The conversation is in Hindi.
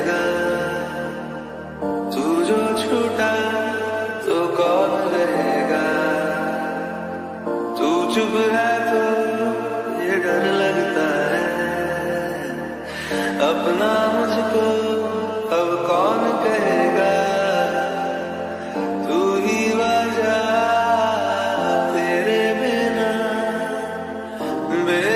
रहेगा, तू जो छूटा तो कौन रहेगा। तू चुप है तो ये डर लगता है, अपना मुझको अब कौन कहेगा। तू ही वजह, तेरे बिना